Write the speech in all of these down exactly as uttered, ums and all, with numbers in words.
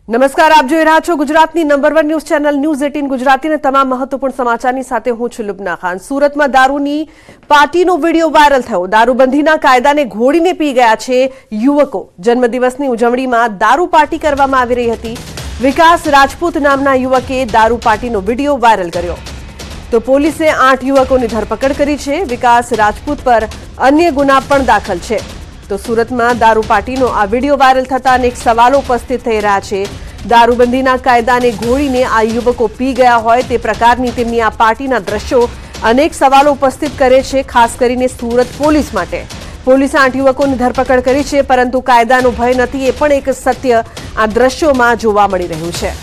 નમસ્કાર, આપ જોઈ રહ્યા છો ગુજરાતની number one news channel news eighteen ગુજરાતીના તમામ મહત્વપૂર્ણ સમાચારની સાથે હું છું લુબના ખાન। સુરતમાં દારૂની પાર્ટીનો વિડીયો વાયરલ થયો। દારૂબંધીના કાયદાને ઘોડીને પી ગયા છે યુવકો। જન્મદિવસની ઉજવણીમાં દારૂ પાર્ટી કરવામાં આવી રહી હતી। વિકાસ રાજપૂત નામના યુવકે દારૂ પાર્ટીનો વિડીયો વાયરલ કર્યો તો પોલીસે આઠ યુવકોની ધરપકડ કરી છે। વિકાસ રાજપૂત પર અન્ય ગુના પણ દાખલ છે। તો સુરતમાં દારૂ પાર્ટીનો આ વિડીયો વાયરલ થતા અનેક સવાલો ઉપસ્થિત થઈ રહ્યા છે। દારૂબંધીના કાયદાને ઘોડીને આ યુવકો પી ગયા હોય તે પ્રકારની તેમની આ પાર્ટીના દ્રશ્યો અનેક સવાલો ઉપસ્થિત કરે છે, ખાસ કરીને સુરત પોલીસ માટે। પોલીસે આઠ યુવકોની ધરપકડ કરી છે, પરંતુ કાયદાનો ભય નથી એ પણ એક સત્ય આ દ્રશ્યોમાં જોવા મળી રહ્યું છે।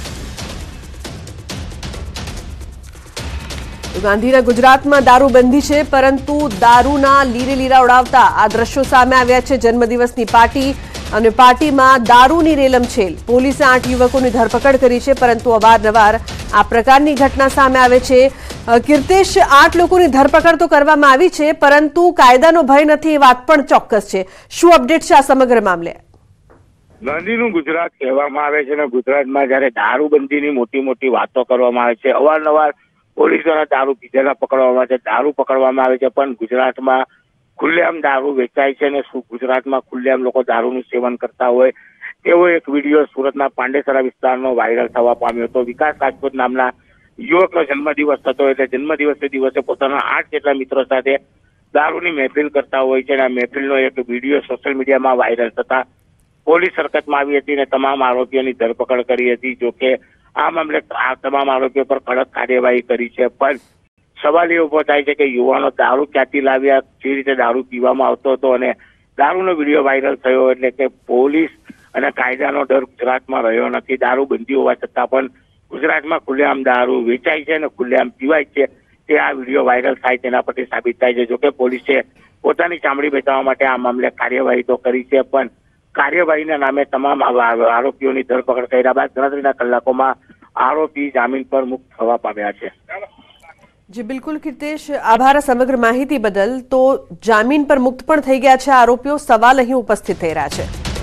ગાંધીના ગુજરાતમાં દારૂબંધી છે, પરંતુ દારૂના લીરે લીરા ઉડાવતા આ દ્રશ્યો સામે આવ્યા છે। જન્મદિવસની પાર્ટી અને પાર્ટીમાં દારૂની રેલમછેલ। પોલીસે આઠ યુવકોની ધરપકડ કરી છે, પરંતુ અવારનવાર આ પ્રકારની ઘટના સામે આવે છે। કીર્તેશ, આઠ લોકોની ધરપકડ તો કરવામાં આવી છે, પરંતુ કાયદાનો ભય નથી એ વાત પણ ચોક્કસ છે। શું અપડેટ છે આ સમગ્ર મામલે? ગાંધીનું ગુજરાત કહેવામાં આવે છે અને ગુજરાતમાં જયારે દારૂબંધીની મોટી મોટી વાતો કરવામાં આવે છે, અવારનવાર પોલીસ દ્વારા દારૂ પીધેલા પકડવામાં આવે છે, દારૂ પકડવામાં આવે છે, પણ ગુજરાતમાં ખુલ્લેઆમ દારૂ વેચાય છે અને ગુજરાતમાં ખુલ્લેઆમ લોકો દારૂનું સેવન કરતા હોય તેવો એક વિડીયો સુરતના પાંડેસરા વિસ્તારનો વાયરલ થવા પામ્યો હતો। વિકાસ રાજપૂત નામના યુવકનો જન્મદિવસ થતો એટલે જન્મદિવસના દિવસે પોતાના આઠ જેટલા મિત્રો સાથે દારૂની મહેફિલ કરતા હોય છે અને આ મહેફિલનો એક વિડીયો સોશિયલ મીડિયામાં વાયરલ થતા પોલીસ હરકતમાં આવી હતી અને તમામ આરોપીઓની ધરપકડ કરી હતી। જોકે આ મામલે આ તમામ આરોપીઓ પર કડક કાર્યવાહી કરી છે, પણ સવાલ એ ઉભો થાય છે કે યુવાનો દારૂ ક્યાંથી લાવ્યા, જે રીતે દારૂ પીવામાં આવતો હતો અને દારૂનો વિડીયો વાયરલ થયો એટલે કે પોલીસ અને કાયદાનો ડર ગુજરાતમાં રહ્યો નથી। દારૂબંધી હોવા છતાં પણ ગુજરાતમાં ખુલ્લેઆમ દારૂ વેચાય છે અને ખુલ્લેઆમ પીવાય છે, તે આ વિડીયો વાયરલ થાય તેના પરથી સાબિત થાય છે। જોકે પોલીસે પોતાની ચામડી બચાવવા માટે આ મામલે કાર્યવાહી તો કરી છે, પણ કાર્યવાહીના નામે તમામ આરોપીઓની ધરપકડ કર્યા બાદ ગણતરીના કલાકોમાં આરોપી જામીન પર મુક્ત થવા પામ્યા છે। જી બિલકુલ કીર્તેશ, આભાર સમગ્ર માહિતી બદલ। તો જામીન પર મુક્ત પણ થઈ ગયા છે આરોપીઓ, સવાલ અહીં ઉપસ્થિત થઈ રહ્યા છે।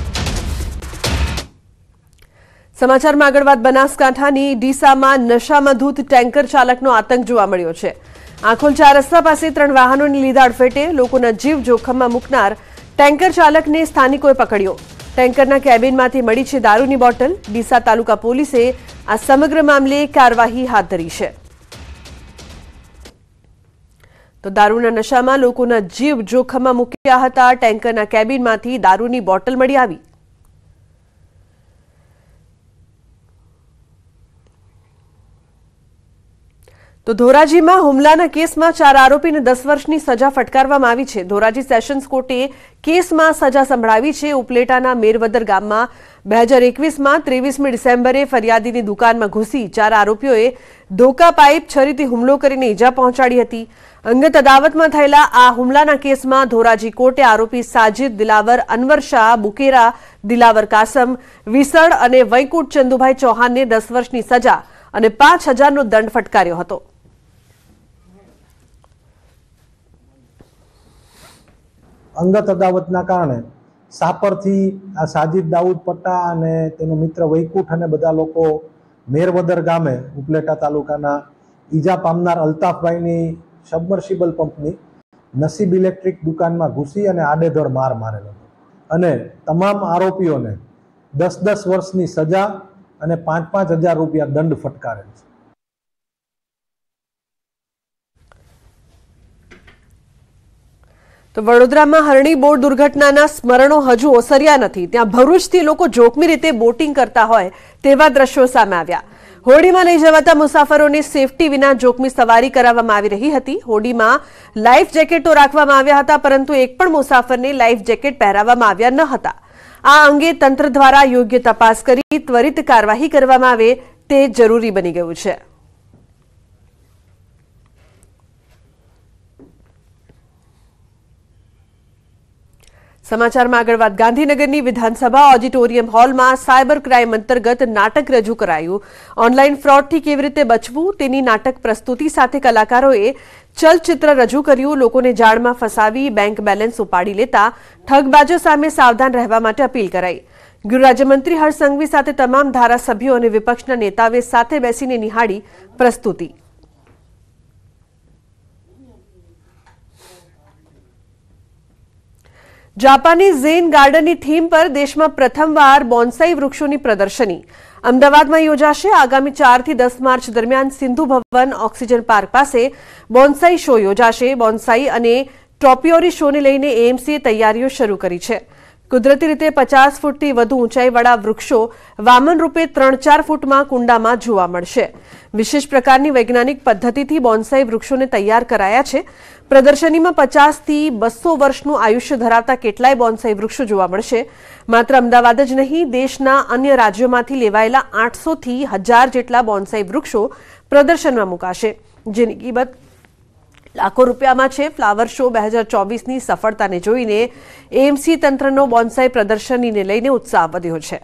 સમાચારમાં આગળ વાત બનાસકાંઠાની ડીસામાં નશામાં ધૂત ટેન્કર ચાલકનો આતંક જોવા મળ્યો છે। આખોલ ચાર રસ્તા પાસે ત્રણ વાહનોની લીધા અડફેટે લોકોના જીવ જોખમમાં મૂકનાર ટેન્કર ચાલકને સ્થાનિકોએ પકડ્યો। ટેન્કરના કેબિનમાંથી મળી છે દારૂની બોટલ। ડીસા તાલુકા પોલીસે આ સમગ્ર મામલે કાર્યવાહી હાથ ધરી છે। તો દારૂના નશામાં લોકોના જીવ જોખમમાં મૂક્યા હતા। ટેન્કરના કેબિનમાંથી દારૂની બોટલ મળી આવી। તો ધોરાજીમાં હુમલાના કેસમાં ચાર આરોપીને દસ વર્ષની સજા ફટકારવામાં આવી છે। ધોરાજી સેશન્સ કોર્ટે કેસમાં સજા સંભળાવી છે। ઉપલેટાના મેરવદર ગામમાં બે હજાર એકવીસમાં ત્રેવીસમી ડિસેમ્બરે ફરિયાદીની દુકાનમાં ઘૂસી ચાર આરોપીઓએ ધોકા પાઇપ છરીથી હુમલો કરીને ઈજા પહોંચાડી હતી। અંગત અદાવતમાં થયેલા આ હુમલાના કેસમાં ધોરાજી કોર્ટે આરોપી સાજિદ દિલાવર અનવર શાહ, બુકેરા દિલાવર કાસમ વિસળ અને વૈકુંઠ ચંદુભાઈ ચૌહાણને દસ વર્ષની સજા અને પાંચ હજારનો દંડ ફટકાર્યો હતો। અંગત અદાવતના કારણે સાપરથી આ સાજિદ દાઉદ પટ્ટા અને તેનો મિત્ર વૈકુંઠ અને બધા લોકો મેરવદર ગામે ઉપલેટા તાલુકાના ઈજા પામનાર અલ્તાફભાઈની સબમર્સિબલ પંપની નસીબ ઇલેક્ટ્રિક દુકાનમાં ઘૂસી અને આડેધડ માર મારેલો હતો અને તમામ આરોપીઓને દસ દસ વર્ષની સજા અને પાંચ પાંચ હજાર રૂપિયા દંડ ફટકારેલ છે। તો વડોદરામાં હરણી બોટ દુર્ઘટનાના સ્મરણો હજુ ઓસર્યા નથી। ત્યાં ભરૂચથી લોકો જોખમી રીતે બોટિંગ કરતા હોય તેવા દ્રશ્યો સામે આવ્યા। હોડીમાં લઈ જવાતા મુસાફરોને સેફટી વિના જોખમી સવારી કરાવવામાં આવી રહી હતી। હોડીમાં લાઈફ જેકેટો રાખવામાં આવ્યા હતા, પરંતુ એક પણ મુસાફરને લાઈફ જેકેટ પહેરાવવામાં આવ્યા ન હતા। આ અંગે તંત્ર દ્વારા યોગ્ય તપાસ કરી ત્વરિત કાર્યવાહી કરવામાં આવે તે જરૂરી બની ગયું છે। સમાચારમાં આગળ વાત ગાંધીનગરની વિધાનસભા ઓડિટોરિયમ હોલમાં સાયબર ક્રાઇમ અંતર્ગત નાટક રજૂ કરાયું। ઓનલાઈન ફ્રોડથી કેવી રીતે બચવું તેની નાટક પ્રસ્તુતિ સાથે કલાકારોએ ચલચિત્ર રજૂ કર્યું। લોકોને જાળમાં ફસાવી બેંક બેલેન્સ ઉપાડી લેતા ઠગબાજો સામે સાવધાન રહેવા માટે અપીલ કરાઈ। ગૃહ રાજ્યમંત્રી હર્ષ સંઘવી સાથે તમામ ધારાસભ્યો અને વિપક્ષના નેતાઓએ સાથે બેસીને નિહાળી પ્રસ્તુતિ. જાપાનીઝ ઝેન ગાર્ડનની થીમ પર દેશમાં પ્રથમવાર બોન્સાઈ વૃક્ષોની પ્રદર્શની અમદાવાદમાં યોજાશે. આગામી ચાર થી દસ માર્ચ દરમિયાન સિંધુ ભવન ઓક્સિજન પાર્ક પાસે બોન્સાઈ શો યોજાશે. બોન્સાઈ અને ટોપિયોરી શોને લઈને એએમસીએ તૈયારીઓ શરૂ કરી છે. કુદરતી રીતે પચાસ ફૂટથી વધુ ઊંચાઈવાળા વૃક્ષો વામન રૂપે ત્રણ ચાર ફૂટમાં કુંડામાં જોવા મળશે. વિશેષ પ્રકારની વૈજ્ઞાનિક પદ્ધતિથી બોન્સાઈ વૃક્ષોને તૈયાર કરાયા છે. પ્રદર્શનીમાં પચાસ થી બસો વર્ષનું આયુષ્ય ધરાવતા કેટલાય બોન્સાઈ વૃક્ષો જોવા મળશે. માત્ર અમદાવાદ જ નહીં, દેશના અન્ય રાજ્યોમાંથી લેવાયેલા આઠસો થી હજાર જેટલા બોન્સાઈ વૃક્ષો પ્રદર્શનમાં મુકાશે, જેની કિંમત લાખો રૂપિયામાં છે. ફ્લાવર શો બે હજાર ચોવીસની સફળતાને જોઈને એએમસી તંત્રનો બોન્સાઈ પ્રદર્શનીને લઈને ઉત્સાહ વધ્યો છે.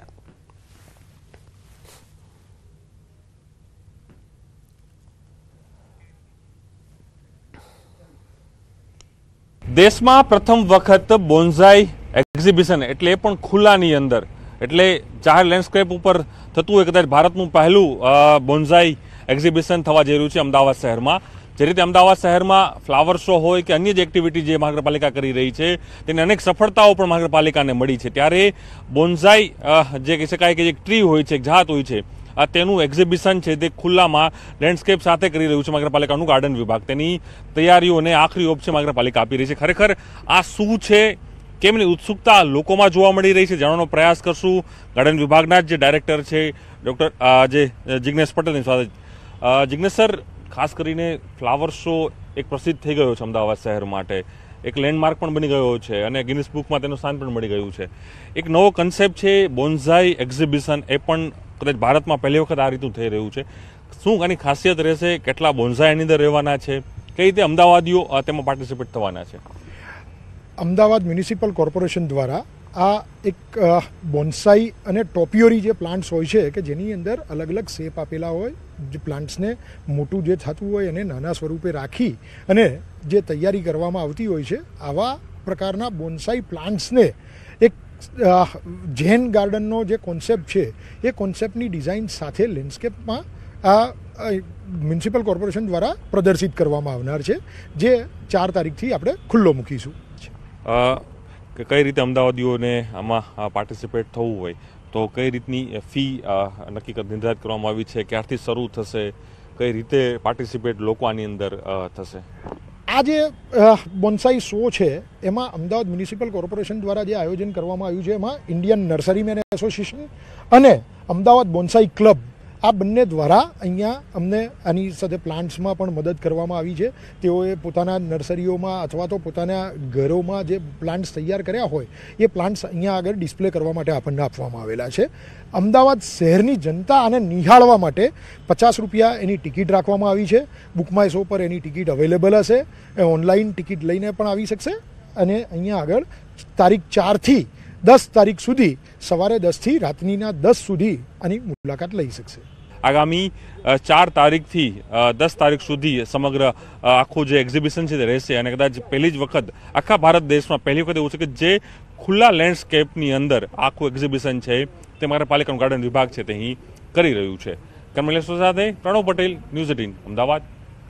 દેશમાં પ્રથમ વખત બોન્સાઈ એક્ઝિબિશન, એટલે એ પણ ખુલ્લાની અંદર, એટલે જાહેર લેન્ડસ્કેપ ઉપર થતું હોય કદાચ ભારતનું પહેલું બોન્સાઈ એક્ઝિબિશન થવા જઈ રહ્યું છે અમદાવાદ શહેરમાં. જે રીતે અમદાવાદ શહેરમાં ફ્લાવર શો હોય કે અન્ય જ એક્ટિવિટી જે મહાનગરપાલિકા કરી રહી છે તેની અનેક સફળતાઓ પણ મહાનગરપાલિકાને મળી છે, ત્યારે બોન્સાઈ જે કહી શકાય કે એક ટ્રી હોય છે, એક જાત હોય છે, તેનું એક્ઝિબિશન છે તે ખુલ્લામાં લેન્ડસ્કેપ સાથે કરી રહ્યું છે મહાનગરપાલિકાનું ગાર્ડન વિભાગ. તેની તૈયારીઓને આખરી ઓપ છે મહાનગરપાલિકા આપી રહી છે. ખરેખર આ શું છે, કેમની ઉત્સુકતા લોકોમાં જોવા મળી રહી છે, જાણવાનો પ્રયાસ કરશું ગાર્ડન વિભાગના જ જે ડાયરેક્ટર છે ડોક્ટર જે જિગ્નેશ પટેલની સાથે. જિગ્નેશ સર, ખાસ કરીને ફ્લાવર શો એક પ્રસિદ્ધ થઈ ગયો છે અમદાવાદ શહેર માટે, એક લેન્ડમાર્ક પણ બની ગયો છે અને ગિનિસ બુકમાં તેનું સ્થાન પણ મળી ગયું છે. એક નવો કન્સેપ્ટ છે બોન્સાઈ એક્ઝિબિશન, એ પણ કદાચ ભારતમાં પહેલી વખત આ રીતનું થઈ રહ્યું છે. શું આની ખાસિયત રહેશે, કેટલા બોન્સાઈ એની અંદર રહેવાના છે, કઈ રીતે અમદાવાદીઓ તેમાં પાર્ટિસિપેટ થવાના છે? અમદાવાદ મ્યુનિસિપલ કોર્પોરેશન દ્વારા આ એક બોન્સાઈ અને ટોપિયોરી જે પ્લાન્ટ્સ હોય છે કે જેની અંદર અલગ અલગ શેપ આપેલા હોય, જે પ્લાન્ટ્સને મોટું જે થતું હોય એને નાના સ્વરૂપે રાખી અને જે તૈયારી કરવામાં આવતી હોય છે, આવા પ્રકારના બોન્સાઈ પ્લાન્ટ્સને એક ઝેન ગાર્ડનનો જે કોન્સેપ્ટ છે એ કોન્સેપ્ટની ડિઝાઇન સાથે લેન્ડસ્કેપમાં આ મ્યુનિસિપલ કોર્પોરેશન દ્વારા પ્રદર્શિત કરવામાં આવનાર છે, જે ચાર તારીખથી આપણે ખુલ્લો મૂકીશું. કે કઈ રીતે અમદાવાદીઓને આમાં પાર્ટિસિપેટ થવું હોય તો કઈ રીતની ફી નક્કી નિર્ધારિત કરવામાં આવી છે, ક્યારથી શરૂ થશે, કઈ રીતે પાર્ટિસિપેટ લોકો આની અંદર થશે? આ જે બોન્સાઈ શો છે એમાં અમદાવાદ મ્યુનિસિપલ કોર્પોરેશન દ્વારા જે આયોજન કરવામાં આવ્યું છે એમાં ઇન્ડિયન નર્સરીમેન એસોસિએશન અને અમદાવાદ બોન્સાઈ ક્લબ આ બંને દ્વારા અહીંયા અમને આની સાથે પ્લાન્ટ્સમાં પણ મદદ કરવામાં આવી છે. તેઓએ પોતાના નર્સરીઓમાં અથવા તો પોતાના ઘરોમાં જે પ્લાન્ટ્સ તૈયાર કર્યા હોય એ પ્લાન્ટ્સ અહીંયા આગળ ડિસ્પ્લે કરવા માટે આપણને આપવામાં આવેલા છે. અમદાવાદ શહેરની જનતા આને નિહાળવા માટે પચાસ રૂપિયા એની ટિકિટ રાખવામાં આવી છે. બુકમાય શો પર એની ટિકિટ અવેલેબલ હશે, એ ઓનલાઈન ટિકિટ લઈને પણ આવી શકશે અને અહીંયા આગળ તારીખ ચારથી દસ તારીખ સુધી સવારે દસથી રાતનીના દસ સુધી આની મુલાકાત લઈ શકશે. આગામી ચાર તારીખથી દસ તારીખ સુધી સમગ્ર આખું જે એક્ઝિબિશન છે તે રહેશે અને કદાચ પહેલી જ વખત આખા ભારત દેશમાં પહેલી વખત એવું છે કે જે ખુલ્લા લેન્ડસ્કેપની અંદર આખું એક્ઝિબિશન છે તે મહાનગરપાલિકાનું ગાર્ડન વિભાગ છે તે અહીં કરી રહ્યું છે. કમલેશ સાથે પ્રણવ પટેલ, ન્યૂઝ એટીન અમદાવાદ.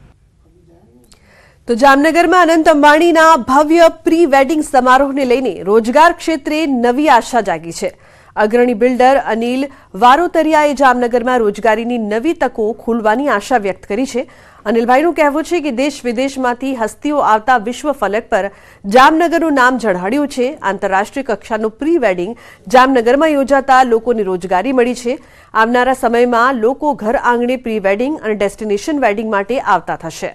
તો જામનગરમાં અનંત અંબાણીના ભવ્ય પ્રી વેડિંગ સમારોહને લઈને રોજગાર ક્ષેત્રે નવી આશા જાગી છે. અગ્રણી બિલ્ડર અનિલ વારોતરિયાએ જામનગરમાં રોજગારીની નવી તકો ખુલવાની આશા વ્યક્ત કરી છે. અનિલભાઈનું કહેવું છે કે દેશ વિદેશમાંથી હસ્તીઓ આવતા વિશ્વ ફલક પર જામનગરનું નામ ઝળહળ્યું છે. આંતરરાષ્ટ્રીય કક્ષાનું પ્રી વેડિંગ જામનગરમાં યોજાતા લોકોને રોજગારી મળી છે. આવનારા સમયમાં લોકો ઘર આંગણે પ્રી વેડિંગ અને ડેસ્ટિનેશન વેડિંગ માટે આવતા થશે.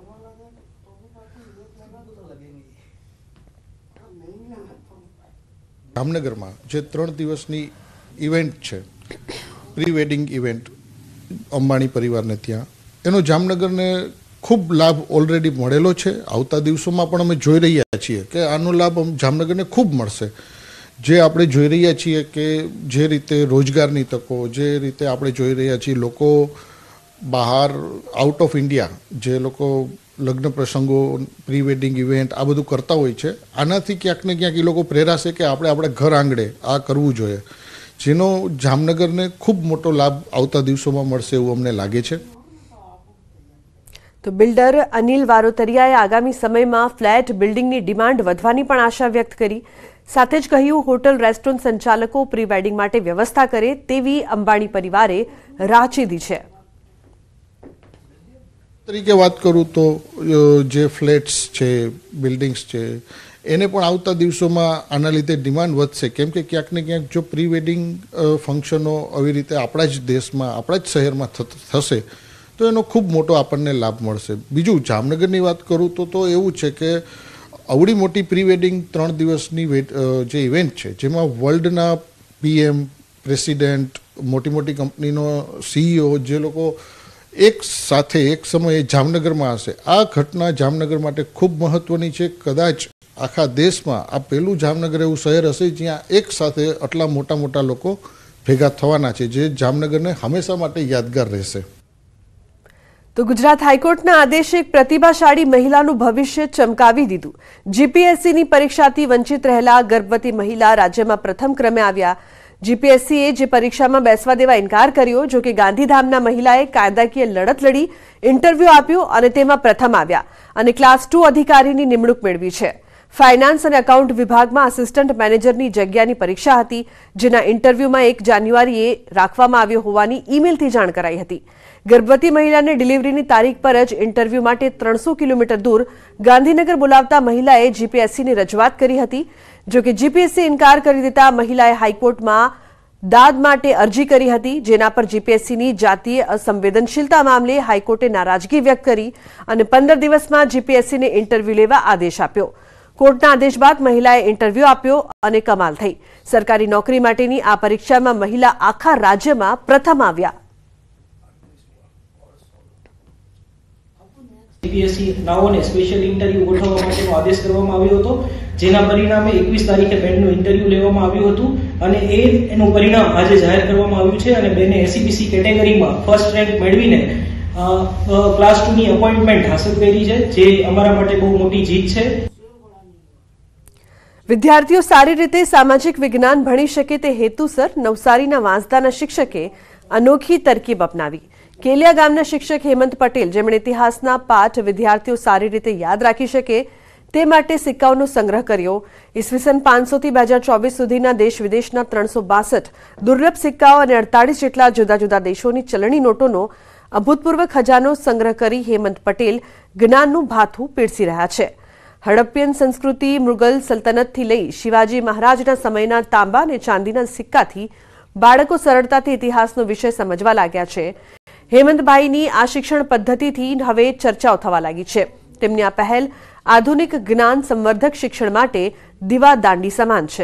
જામનગરમાં જે ત્રણ દિવસની ઇવેન્ટ છે, પ્રી વેડિંગ ઇવેન્ટ અંબાણી પરિવારને ત્યાં, એનો જામનગરને ખૂબ લાભ ઓલરેડી મળેલો છે. આવતા દિવસોમાં પણ અમે જોઈ રહ્યા છીએ કે આનો લાભ જામનગરને ખૂબ મળશે. જે આપણે જોઈ રહ્યા છીએ કે જે રીતે રોજગારની તકો, જે રીતે આપણે જોઈ રહ્યા છીએ લોકો બહાર આઉટ ઓફ ઇન્ડિયા જે લોકો લગ્ન પ્રસંગો, પ્રી વેડિંગ ઇવેન્ટ આ બધું કરતા હોય છે, આનાથી ક્યાંક ને ક્યાંક એ લોકો પ્રેરાશે કે આપણે આપણે ઘર આંગણે આ કરવું જોઈએ. જેનો જામનગરને ખૂબ મોટો લાભ આવતા દિવસોમાં મળશે એવું અમને લાગે છે. તો બિલ્ડર અનિલ વારોતરિયાએ આગામી સમયમાં ફ્લેટ બિલ્ડિંગની ડિમાન્ડ વધવાની પણ આશા વ્યક્ત કરી. સાથે જ કહ્યું, હોટલ રેસ્ટોરન્ટ સંચાલકો પ્રી વેડિંગ માટે વ્યવસ્થા કરે તેવી અંબાણી પરિવારે રાહ ચીધી છે. તરીકે વાત કરું તો જે ફ્લેટ્સ છે, બિલ્ડિંગ્સ છે, એને પણ આવતા દિવસોમાં આના લીધે ડિમાન્ડ વધશે. કેમ કે ક્યાંક ને ક્યાંક જો પ્રી વેડિંગ ફંક્શનો આવી રીતે આપણા જ દેશમાં, આપણા જ શહેરમાં થશે તો એનો ખૂબ મોટો આપણને લાભ મળશે. બીજું, જામનગરની વાત કરું તો તો એવું છે કે આવડી મોટી પ્રી વેડિંગ ત્રણ દિવસની જે ઇવેન્ટ છે, જેમાં વર્લ્ડના પીએમ, પ્રેસિડેન્ટ, મોટી મોટી કંપનીનો સીઈઓ જે લોકો એક સાથે એક સમયે જામનગરમાં હશે, આ ઘટના જામનગર માટે ખૂબ મહત્વની છે. કદાચ આખા દેશમાં આ પહેલું જામનગર એવું શહેર હશે જ્યાં એક સાથે આટલા મોટા મોટા લોકો ભેગા થવાના છે, જે જામનગરને હંમેશા માટે યાદગાર રહેશે. તો ગુજરાત હાઈકોર્ટના આદેશે એક પ્રતિભાશાળી મહિલાનું ભવિષ્ય ચમકાવી દીધું. જીપીએસસીની પરીક્ષાથી વંચિત રહેલા ગર્ભવતી મહિલા રાજ્યમાં પ્રથમ ક્રમે આવ્યા. જીપીએસસીએ જે પરીક્ષામાં બેસવા દેવા ઇનકાર કર્યો, જો કે ગાંધીધામના મહિલાએ કાયદાકીય લડત લડી, ઇન્ટરવ્યૂ આપ્યું અને તેમાં પ્રથમ આવ્યા અને ક્લાસ ટુ અધિકારીની નિમણૂક મેળવી છે. ફાઇનાન્સ અને એકાઉન્ટ વિભાગમાં આસિસ્ટન્ટ મેનેજરની જગ્યાની પરીક્ષા હતી, જેના ઇન્ટરવ્યૂમાં એક જાન્યુઆરીએ રાખવામાં આવ્યો હોવાની ઈમેલથી જાણ કરાઈ હતી. ગર્ભવતી મહિલાને ડિલિવરીની તારીખ પર જ ઇન્ટરવ્યૂ માટે ત્રણસો કિલોમીટર દૂર ગાંધીનગર બોલાવતા મહિલાએ જીપીએસસીની રજૂઆત કરી હતી. જો કે જીપીએસસી ઇનકાર કરી દેતા મહિલાએ હાઈકોર્ટમાં દાદ માટે અરજી કરી હતી, જેના પર જીપીએસસીની જાતીય અસંવેદનશીલતા મામલે હાઈકોર્ટે નારાજગી વ્યક્ત કરી અને પંદર દિવસમાં જીપીએસસીને ઇન્ટરવ્યૂ લેવા આદેશ આપ્યો. કોર્ટના આદેશ બાદ મહિલાએ ઇન્ટરવ્યૂ આપ્યો અને કમાલ થઈ. સરકારી નોકરી માટેની આ પરીક્ષામાં મહિલા આખા રાજ્યમાં પ્રથમ આવ્યા. જીપીએસસી નાઓને સ્પેશિયલ ઇન્ટરવ્યુ ગોઠવવા માટેનો આદેશ કરવામાં આવ્યો હતો, જેના પરિણામે એકવીસ તારીખે બેનનું ઇન્ટરવ્યુ લેવામાં આવ્યું હતું અને એ એનું પરિણામ આજે જાહેર કરવામાં આવ્યું છે અને બેને એસસીબીસી કેટેગરીમાં ફર્સ્ટ રેન્ક મેળવીને ક્લાસ ટુ ની અપોઇન્ટમેન્ટ હાંસલ કરી છે, જે અમારા માટે બહુ મોટી જીત છે. વિદ્યાર્થીઓ સારી રીતે સામાજિક વિજ્ઞાન ભણી શકે તે હેતુસર નવસારીના વાંસદાના શિક્ષકે અનોખી તરકીબ અપનાવી. કેલિયા ગામના શિક્ષક હેમંત પટેલ, જેમણે ઇતિહાસના પાઠ વિદ્યાર્થીઓ સારી રીતે યાદ રાખી શકે તે માટે સિક્કાઓનો સંગ્રહ કર્યો. ઈસવીસન પાંચસો થી બે હજાર ચોવીસ સુધીના દેશ વિદેશના ત્રણસો બાસઠ દુર્લભ સિક્કાઓ અને અડતાલીસ જેટલા જુદા જુદા દેશોની ચલણી નોટોનો અભૂતપૂર્વ ખજાનો સંગ્રહ કરી હેમંત પટેલ જ્ઞાનનું ભાથું પીરસી રહ્યા છે. હડપ્પિયન સંસ્કૃતિ, મુગલ સલ્તનતથી લઈ શિવાજી મહારાજના સમયના તાંબા અને ચાંદીના સિક્કાથી બાળકો સરળતાથી ઇતિહાસનો વિષય સમજવા લાગ્યા છે. હેમંતભાઈની આ શિક્ષણ પદ્ધતિથી હવે ચર્ચાઓ થવા લાગી છે. તેમની આ પહેલ આધુનિક જ્ઞાન સંવર્ધક શિક્ષણ માટે દીવા દાંડી સમાન છે.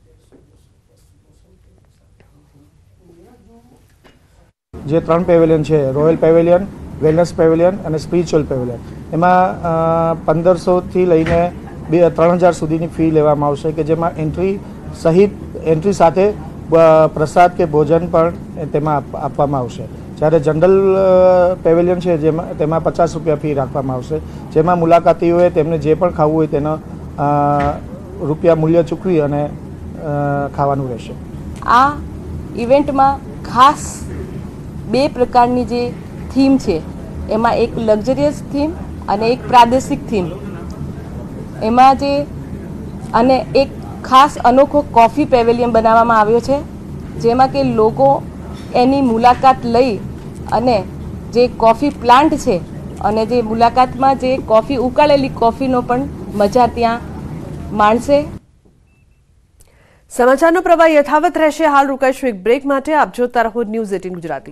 જે ત્રણ પેવેલિયન છે, રોયલ પેવેલિયન, વેલનેસ પેવેલિયન અને સ્પિરિચ્યુઅલ પેવેલિયન, એમાં પંદરસોથી લઈને બે ત્રણ હજાર સુધીની ફી લેવામાં આવશે, કે જેમાં એન્ટ્રી સહિત એન્ટ્રી સાથે પ્રસાદ કે ભોજન પણ તેમાં આપવામાં આવશે. જ્યારે જનરલ પેવેલિયન છે જેમાં તેમાં પચાસ રૂપિયા ફી રાખવામાં આવશે, જેમાં મુલાકાતીઓએ તેમને જે પણ ખાવું હોય તેનો રૂપિયા મૂલ્ય ચૂકવી અને ખાવાનું રહેશે. આ ઇવેન્ટમાં ખાસ બે પ્રકારની જે થીમ છે, એમાં એક લક્ઝરિયસ થીમ અને એક પ્રાદેશિક થીમ, એમાં જે અને એક ખાસ અનોખો કોફી પેવેલિયન બનાવવામાં આવ્યો છે, જેમાં કે લોકો એની મુલાકાત લઈ અને જે કોફી પ્લાન્ટ છે અને જે મુલાકાતમાં જે કોફી ઉકાળેલી કોફીનો પણ મજા ત્યાં માણશે. સમાચારનો પ્રવાહ યથાવત રહેશે. હાલ રોકાઈશું એક બ્રેક માટે. આપ જોતા રહો ન્યૂઝ એટીન ગુજરાતી.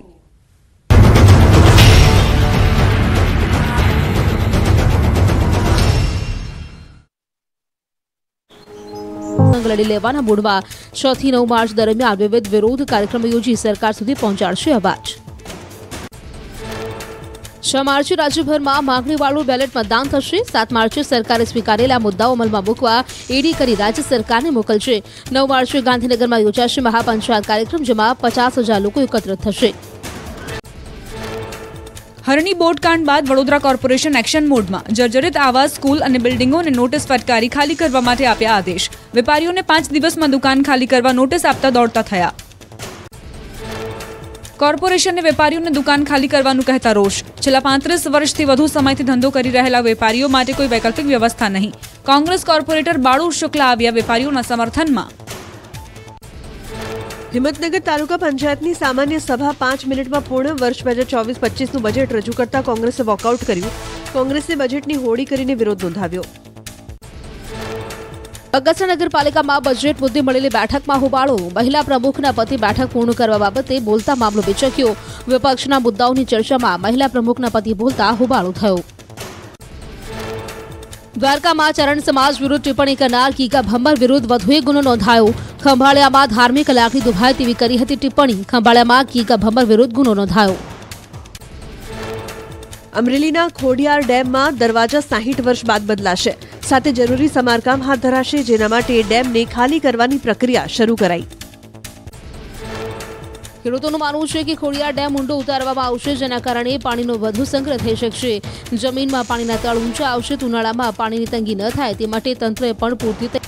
લડી લેવાના મૂડમાં છ થી નવ માર્ચ દરમિયાન વિવિધ વિરોધ કાર્યક્રમો યોજી સરકાર સુધી પહોંચાડશે અવાજ. છ માર્ચે રાજ્યભરમાં માંગણીવાળું બેલેટ મતદાન થશે. સાત માર્ચે સરકારે સ્વીકારેલા મુદ્દાઓ અમલમાં મૂકવા ઈડી કરી રાજ્ય સરકારને મોકલશે. નવ માર્ચે ગાંધીનગરમાં યોજાશે મહાપંચાયત કાર્યક્રમ, જેમાં પચાસ હજાર લોકો એકત્રિત થશે. હરણી બોટકાંડ બાદ વડોદરા કોર્પોરેશન એક્શન મોડમાં. જર્જરિત આવાસ, સ્કૂલ અને બિલ્ડિંગોને નોટિસ ફટકારી ખાલી કરવા માટે આપ્યા આદેશ. વેપારીઓને પાંચ દિવસમાં દુકાન ખાલી કરવા નોટિસ આપતા દોડતા થયા. કોર્પોરેશનને વેપારીઓને દુકાન ખાલી કરવાનું કહેતા રોષ. છેલ્લા પાંત્રીસ વર્ષથી વધુ સમયથી ધંધો કરી રહેલા વેપારીઓ માટે કોઈ વૈકલ્પિક વ્યવસ્થા નહીં. કોંગ્રેસ કોર્પોરેટર બાળુ શુક્લા આવ્યા વેપારીઓના સમર્થનમાં. હિંમતનગર તાલુકા પંચાયતની સામાન્ય સભા પાંચ મિનિટમાં પૂર્ણ. વર્ષ બે હજાર ચોવીસ પચીસનું બજેટ રજૂ કરતા કોંગ્રેસે વોકઆઉટ કર્યું. કોંગ્રેસે બજેટની હોળી કરીને વિરોધ નોંધાવ્યો. બગસરા નગરપાલિકામાં બજેટ મુદ્દે મળેલી બેઠકમાં હોબાળો. મહિલા પ્રમુખના પતિ બેઠક પૂર્ણ કરવા બાબતે બોલતા મામલો વિચક્યો. વિપક્ષના મુદ્દાઓની ચર્ચામાં મહિલા પ્રમુખના પતિ બોલતા હોબાળો થયો. દ્વારકામાં ચરણ સમાજ વિરુદ્ધ ટિપ્પણી કરનાર ગીગા ભમ્બર વિરુદ્ધ વધુ એક ગુનો નોંધાયો. ખંભાળિયામાં ધાર્મિક લાગણી દુભાય તેવી કરી હતી ટિપ્પણી. ખંભાળિયામાં ગીગા ભમ્બર વિરુદ્ધ ગુનો નોંધાયો. અમરેલીના ખોડિયાર ડેમમાં દરવાજા સાહીઠ વર્ષ બાદ બદલાશે. સાથે જરૂરી સમારકામ હાથ ધરાશે, જેના માટે ડેમને ખાલી કરવાની પ્રક્રિયા શરૂ કરાઈ. ખેડૂતોનું માનવું છે કે ખોડિયાર ડેમ ઊંડો ઉતારવામાં આવશે, જેના કારણે પાણીનો વધુ સંગ્રહ થઈ શકશે. જમીનમાં પાણીના તળ ઊંચા આવશે. ઉનાળામાં પાણીની તંગી ન થાય તે માટે તંત્રએ પણ પૂરતી.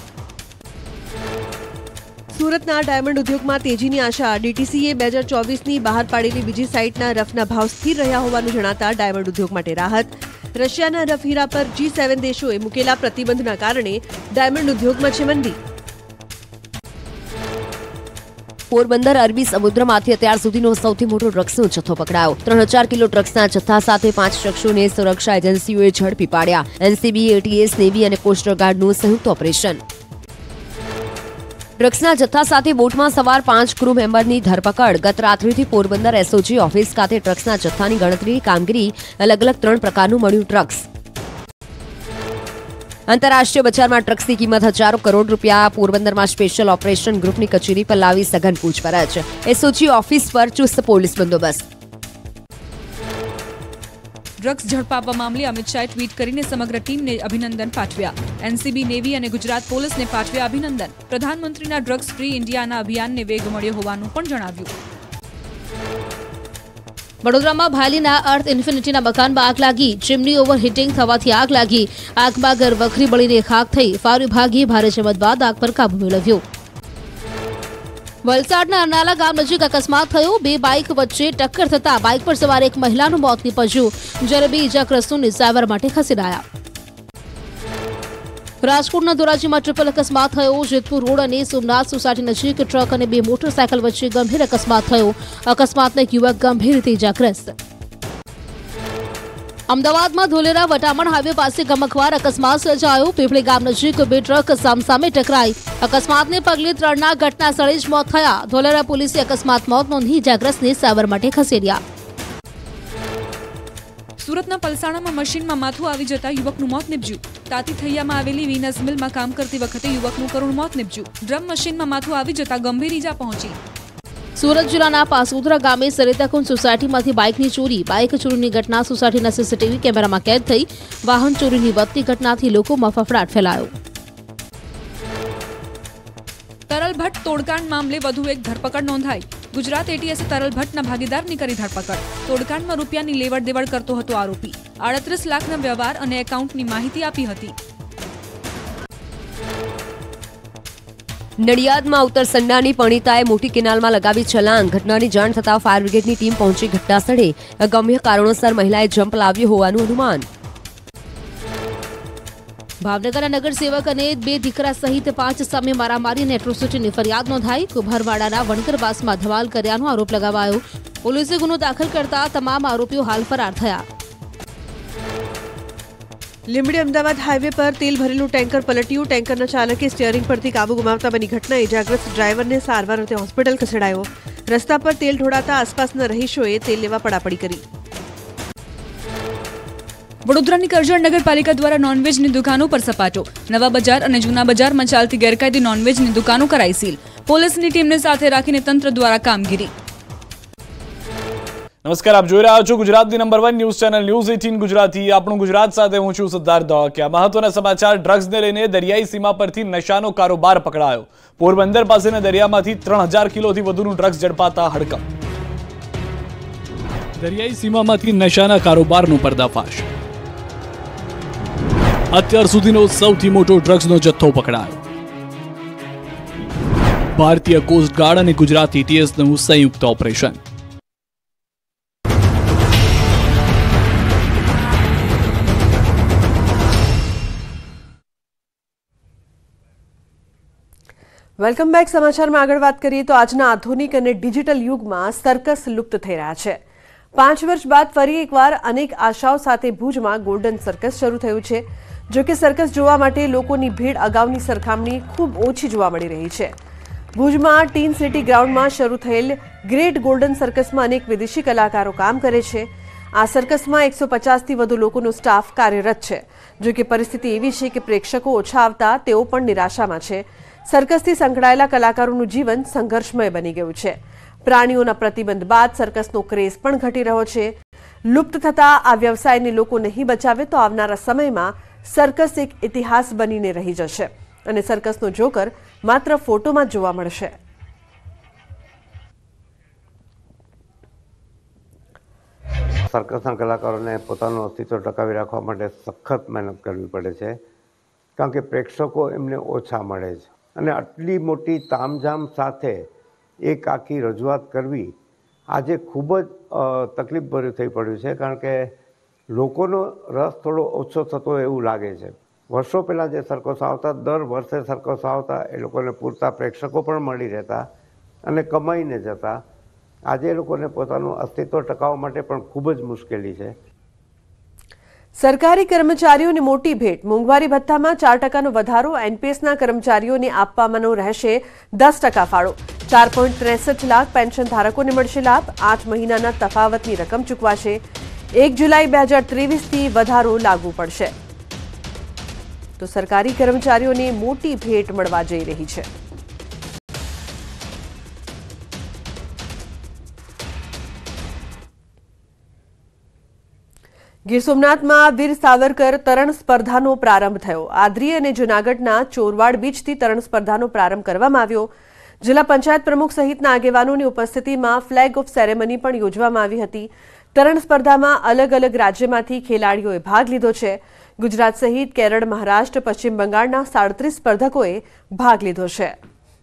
સુરતના ડાયમંડ ઉદ્યોગમાં તેજીની આશા. ડીટીસીએ બે હજાર ચોવીસની બહાર પાડેલી બીજી સાઇટના રફના ભાવ સ્થિર રહ્યા હોવાનું જણાતા ડાયમંડ ઉદ્યોગ માટે રાહત. રશિયાના રફ હીરા પર જી સેવન દેશોએ મૂકેલા પ્રતિબંધના કારણે ડાયમંડ ઉદ્યોગમાં છે મંદી. પોરબંદર અરબી સમુદ્રમાંથી અત્યાર સુધીનો સૌથી મોટો ડ્રગ્સનો જથ્થો પકડાયો. ત્રણ હજાર કિલો ડ્રગ્સના જથ્થા સાથે પાંચ શખ્સોને સુરક્ષા એજન્સીઓએ ઝડપી પાડ્યા. એનસીબી, એટીએસ, નેવી અને કોસ્ટગાર્ડનું સંયુક્ત ઓપરેશન. ડ્રગ્સના જથ્થા સાથે બોટમાં સવાર પાંચ ક્રૂ મેમ્બરની ધરપકડ. ગત રાત્રિથી પોરબંદર એસઓજી ઓફિસ ખાતે ડ્રગ્સના જથ્થાની ગણતરીની કામગીરી. અલગ અલગ ત્રણ પ્રકારનું મળ્યું ડ્રગ્સ. આંતરરાષ્ટ્રીય બજારમાં ડ્રગ્સની કિંમત હજારો કરોડ રૂપિયા. પોરબંદરમાં સ્પેશિયલ ઓપરેશન ગ્રુપની કચેરી પર લાવી સઘન પૂછપરછ. એસઓજી ઓફિસ પર ચુસ્ત પોલીસ બંદોબસ્ત. ડ્રગ્સ ઝડપાવવા મામલે અમિત શાહે ટ્વીટ કરીને સમગ્ર ટીમને અભિનંદન પાઠવ્યા. એનસીબી, નેવી અને ગુજરાત પોલીસને પાઠવ્યા અભિનંદન. પ્રધાનમંત્રીના ડ્રગ્સ ફ્રી ઇન્ડિયાના અભિયાનને વેગ મળ્યો હોવાનું પણ જણાવ્યું. વડોદરામાં ભાયલીના અર્થ ઇન્ફિનિટીના મકાનમાં આગ લાગી. ચીમની ઓવરહીટિંગ થવાથી આગ લાગી. આગમાં ઘર વખરી બળીને ખાખ થઈ. ફાયર વિભાગે ભારે જહેમત બાદ આગ પર કાબુ મેળવ્યો. વલસાડના અરનાલા ગામ નજીક અકસ્માત થયો. બે બાઇક વચ્ચે ટક્કર થતા બાઇક પર સવાર એક મહિલાનું મોત નીપજ્યું, જ્યારે બે ઇજાગ્રસ્તોને સારવાર માટે ખસેડાયા. રાજકોટના ધોરાજીમાં ટ્રિપલ અકસ્માત થયો. જેતપુર રોડ અને સોમનાથ સોસાયટી નજીક ટ્રક અને બે મોટરસાયકલ વચ્ચે ગંભીર અકસ્માત થયો. અકસ્માતમાં એક યુવક ગંભીર રીતે ઇજાગ્રસ્ત. અમદાવાદમાં ધોલેરા વટામણ હાઈવે પાસે ગમખ્વાર અકસ્માત સર્જાયો. પીપળી ગામ નજીક બે ટ્રક સામસામે ટકરાઈ. અકસ્માતને પગલે ત્રણના ઘટના સ્થળે જ મોત થયા. ધોલેરા પોલીસે અકસ્માત મોત નોંધી ઇજાગ્રસ્તને સારવાર માટે ખસેડ્યા. સુરતના પલસાણામાં મશીનમાં માથું આવી જતા યુવકનું મોત નીપજ્યું. તાતી થૈયામાં આવેલી વીનસ મિલમાં કામ કરતી વખતે યુવકનું કરુણ મોત નીપજ્યું. ડ્રમ મશીનમાં માથું આવી જતા ગંભીર ઈજા પહોંચી. સુરત જિલ્લાના પાસોદરા ગામે સરિતાકુંજ સોસાયટીમાંથી બાઇકની ચોરી. બાઇક ચોરીની ઘટના સોસાયટીના સીસીટીવી કેમેરામાં કેદ થઈ. વાહન ચોરીની વધતી ઘટનાથી લોકોમાં ફફડાટ ફેલાયો. તરલ ભટ્ટ તોડકાંડ મામલે વધુ એક ધરપકડ નોંધાઈ. ગુજરાત એટીએસે તરલ ભટ્ટના ભાગીદારની કરી ધરપકડ. તોડકાંડમાં રૂપિયાની લેવડ દેવડ કરતો હતો આરોપી. આડત્રીસ લાખના વ્યવહાર અને એકાઉન્ટની માહિતી આપી હતી. નડિયાદમાં ઉત્તરસંડાની પણિતાએ મોટી કેનાલમાં લગાવી છલાંગ. ઘટનાની જાણ થતાં ફાયર બ્રિગેડની ટીમ પહોંચી ઘટનાસ્થળે. અગમ્ય કારણોસર મહિલાએ જમ્પ લાવ્યો હોવાનું અનુમાન. ભાવનગરના નગરસેવક અને બે દીકરા સહિત પાંચ સામે મારામારી અને એટ્રોસિટીની ફરિયાદ નોંધાઈ. કુંભારવાડાના વણકરવાસમાં ધમાલ કર્યાનો આરોપ લગાવાયો. પોલીસે ગુનો દાખલ કરતા તમામ આરોપીઓ હાલ ફરાર થયા. લીંબડી અમદાવાદ હાઈવે પર તેલ ભરેલું ટેન્કર પલટ્યું. ટેન્કરના ચાલકે સ્ટીયરિંગ પરથી કાબુ ગુમાવતા બની ઘટના. ઇજાગ્રસ્ત ડ્રાઈવરને સારવાર અર્થે હોસ્પિટલ ખસેડાયો. રસ્તા પર તેલ ઢોળાતા આસપાસના રહીશોએ તેલ લેવા પડાપડી કરી. વડોદરાની કરજણ નગરપાલિકા દ્વારા નોનવેજની દુકાનો પર સપાટો. નવા બજાર અને જૂના બજારમાં ચાલતી ગેરકાયદે નોનવેજની દુકાનો કરાઈ સીલ. પોલીસની ટીમને સાથે રાખીને તંત્ર દ્વારા કામગીરી. નમસ્કાર, આપ જોઈ રહ્યા છો ગુજરાતની number one news channel news eighteen Gujarati. આપણું ગુજરાત સાથે હું છું સિદ્ધાર્થ ધોળકિયા. મહત્વના સમાચાર. ડ્રગ્સને લઈને દરિયાઈ સીમા પરથી નશાનો કારોબાર પકડાયો. પોરબંદર પાસેના દરિયામાંથી ત્રણ હજાર કિલોથી વધુનું ડ્રગ્સ ઝડપાતા હડકંપ. દરિયાઈ સીમામાંથી નશાના કારોબારનો પર્દાફાશ. અત્યાર સુધીનો સૌથી મોટો ડ્રગ્સનો જથ્થો પકડાયો. ભારતીય કોસ્ટગાર્ડ અને ગુજરાત એટીએસનું સંયુક્ત ઓપરેશન. Welcome back. સમાચારમાં આગળ વાત કરીએ તો આજના આધુનિક અને ડિજિટલ યુગમાં સર્કસ લુપ્ત થઈ રહ્યા છે. પાંચ વર્ષ બાદ ફરી એકવાર અનેક આશાઓ સાથે ભુજમાં ગોલ્ડન સર્કસ શરૂ થયું છે. જો કે સર્કસ જોવા માટે લોકોની ભીડ અગાઉની સરખામણી ખૂબ ઓછી જોવા મળી રહી છે. ભુજમાં ટીન સિટી ગ્રાઉન્ડમાં શરૂ થયેલ ગ્રેટ ગોલ્ડન સર્કસમાં અનેક વિદેશી કલાકારો કામ કરે છે. આ સર્કસમાં એકસો પચાસથી વધુ લોકોનો સ્ટાફ કાર્યરત છે. જો કે પરિસ્થિતિ એવી છે કે પ્રેક્ષકો ઓછા આવતા તેઓ પણ નિરાશામાં છે. સર્કસથી સંકળાયેલા કલાકારોનું જીવન સંઘર્ષમય બની ગયું છે. પ્રાણીઓના પ્રતિબંધ બાદ સર્કસનો ક્રેઝ પણ ઘટી રહ્યો છે. લુપ્ત થતા આ વ્યવસાયને લોકો નહીં બચાવે તો આવનારા સમયમાં સર્કસ એક ઇતિહાસ બનીને રહી જશે અને સર્કસનો જોકર માત્ર ફોટોમાં જ જોવા મળશે. સર્કસના કલાકારોને પોતાનું અસ્તિત્વ ટકાવી રાખવા માટે સખત મહેનત કરવી પડે છે, કારણ કે પ્રેક્ષકો એમને ઓછા મળે છે અને આટલી મોટી તામઝામ સાથે એક આખી રજૂઆત કરવી આજે ખૂબ જ તકલીફભર્યું થઈ પડ્યું છે, કારણ કે લોકોનો રસ થોડો ઓછો થતો એવું લાગે છે. વર્ષો પહેલાં જે સર્કસ આવતા, દર વર્ષે સર્કસ આવતા, એ લોકોને પૂરતા પ્રેક્ષકો પણ મળી રહેતા અને કમાઈને જતા. આજે એ લોકોને પોતાનું અસ્તિત્વ ટકાવવા માટે પણ ખૂબ જ મુશ્કેલી છે. સરકારી કર્મચારીઓની મોટી ભેટ. મોંઘવારી ભથ્થામાં ચાર ટકાનો વધારો. એનપીએસના કર્મચારીઓને આપવાનો રહેશે દસ ટકા ફાળો. ચાર પોઈન્ટ ત્રેસઠ લાખ પેન્શન ધારકોને મળશે લાભ. આઠ મહિનાના તફાવતની રકમ ચૂકવાશે. એક જુલાઈ બે હજાર ત્રેવીસથી વધારો લાગુ પડશે. તો સરકારી કર્મચારીઓને મોટી ભેટ મળવા જઈ રહી છે. ગીર સોમનાથમાં વીર સાવરકર તરણ સ્પર્ધાનો પ્રારંભ થયો. આદરી અને જૂનાગઢના ચોરવાડ બીચથી તરણ સ્પર્ધાનો પ્રારંભ કરવામાં આવ્યો. જિલ્લા પંચાયત પ્રમુખ સહિતના આગેવાનોની ઉપસ્થિતિમાં ફ્લેગ ઓફ સેરેમની પણ યોજવામાં આવી હતી. તરણ સ્પર્ધામાં અલગ અલગ રાજ્યમાંથી ખેલાડીઓએ ભાગ લીધો છે. ગુજરાત સહિત કેરળ, મહારાષ્ટ્ર, પશ્ચિમ બંગાળના સાડત્રીસ સ્પર્ધકોએ ભાગ લીધો છે.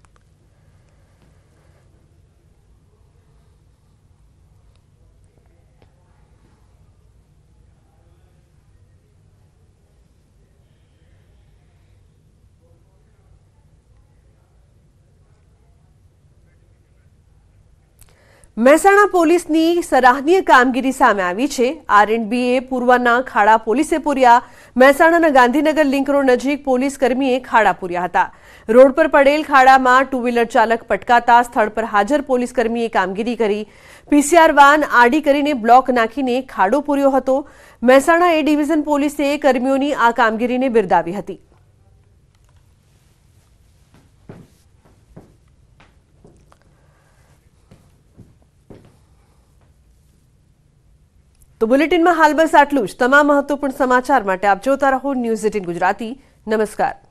મહેસાણા પોલીસની સરાહનીય કામગીરી સામે આવી છે. આર એન્ડ બી એ પૂર્વના ખાડા પોલીસે પૂર્યા. મહેસાણાના ગાંધીનગર લિંક રોડ નજીક પોલીસ કર્મીએ ખાડા પૂર્યા હતા. રોડ પર પડેલ ખાડામાં ટુ વ્હીલર ચાલક પટકાતા સ્થળ પર હાજર પોલીસ કર્મીએ કામગીરી કરી. પીસીઆર વાન આડી કરીને બ્લોક નાખીને ખાડો પૂર્યો હતો. મહેસાણા એ ડિવિઝન પોલીસે કર્મીઓની આ કામગીરીને બિરદાવી હતી. તો બુલેટિનમાં હાલ બસ આટલું જ. તમામ મહત્વપૂર્ણ સમાચાર માટે આપ જોતા રહો ન્યૂઝ એટીન ગુજરાતી. નમસ્કાર.